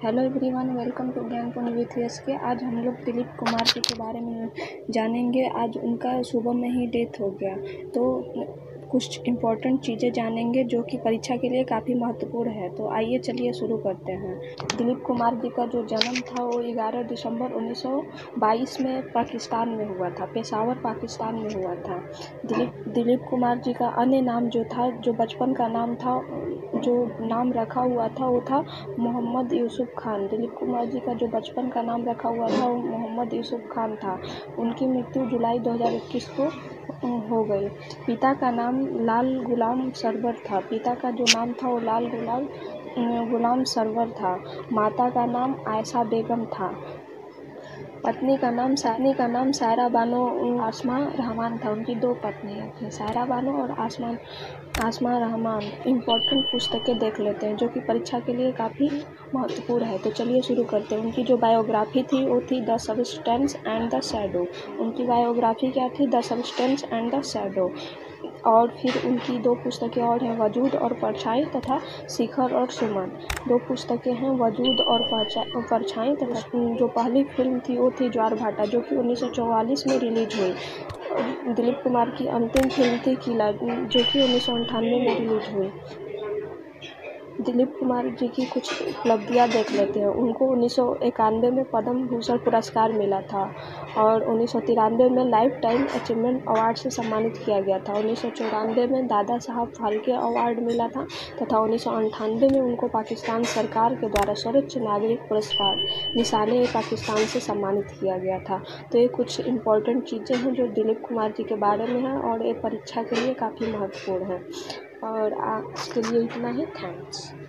Hello everyone, welcome to ज्ञानपुन with SK. आज हम लोग दिलीप कुमार जी के बारे में जानेंगे। आज उनका सुबह में ही डेथ हो गया, तो कुछ इम्पोर्टेंट चीज़ें जानेंगे जो कि परीक्षा के लिए काफ़ी महत्वपूर्ण है। तो आइए चलिए शुरू करते हैं। दिलीप कुमार जी का जो जन्म था वो 11 दिसंबर 1922 में पाकिस्तान में हुआ था, पेशावर पाकिस्तान में हुआ था। दिलीप कुमार जी का अन्य नाम जो था, जो बचपन का नाम था, जो नाम रखा हुआ था वो था मोहम्मद यूसुफ खान। दिलीप कुमार जी का जो बचपन का नाम रखा हुआ था वो मोहम्मद यूसुफ खान था। उनकी मृत्यु जुलाई 2021 को हो गई। पिता का नाम लाल गुलाम सरवर था। पिता का जो नाम था वो लाल गुलाम सरवर था। माता का नाम आयशा बेगम था। पत्नी का नाम सायरा बानो आसमा रहमान था। उनकी दो पत्नियाँ थीं, सायरा बानो और आसमा रहमान। इम्पोर्टेंट पुस्तकें देख लेते हैं जो कि परीक्षा के लिए काफ़ी महत्वपूर्ण है। तो चलिए शुरू करते हैं। उनकी जो बायोग्राफी थी वो थी the substance and the shadow. उनकी बायोग्राफी क्या थी? The substance and the shadow. और फिर उनकी दो पुस्तकें और हैं, वजूद और परछाई तथा शिखर और सुमन। दो पुस्तकें हैं, वजूद और परछाई तथा जो पहली फिल्म थी वो थी ज्वारभाटा, जो कि 1944 में रिलीज हुई। दिलीप कुमार की अंतिम फिल्म थी किला, जो कि 1998 में रिलीज हुई। दिलीप कुमार जी की कुछ उपलब्धियां देख लेते हैं। उनको 1991 में पद्म भूषण पुरस्कार मिला था और 1993 में लाइफ टाइम अचीवमेंट अवार्ड से सम्मानित किया गया था। 1994 में दादा साहब फाल्के अवार्ड मिला था तथा 1998 में उनको पाकिस्तान सरकार के द्वारा सर्वोच्च नागरिक पुरस्कार निशान-ए-पाकिस्तान से सम्मानित किया गया था। तो ये कुछ इम्पोर्टेंट चीज़ें हैं जो दिलीप कुमार जी के बारे में हैं और ये परीक्षा के लिए काफ़ी महत्वपूर्ण है। और आज के लिए इतना ही। थैंक्स।